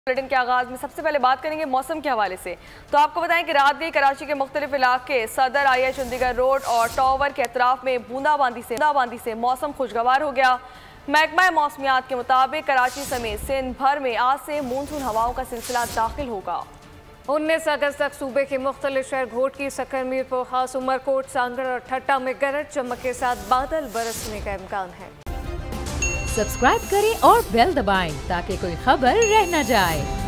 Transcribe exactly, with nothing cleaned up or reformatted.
Bulletin के आगाज में सबसे पहले बात करेंगे मौसम के हवाले से। तो आपको बताएं कि रात गई कराची के मुख्तलिफ इलाके सदर आया चंडीगढ़ रोड और टावर के अतराफ में बूंदाबांदी से बूंदाबांदी से मौसम खुशगवार हो गया। महकमा मौसमियात के मुताबिक कराची समेत सिंध भर में आज से मानसून हवाओं का सिलसिला दाखिल होगा। उन्नीस अगस्त तक सूबे के मुख्तलिफ शहर घोटकी, सक्कर, मीरपुर खास, उमरकोट, सांगड़ और ठट्टा में गरज चमक के साथ बादल बरसने का इम्कान है। सब्सक्राइब करें और बेल दबाएं ताकि कोई खबर रह न जाए।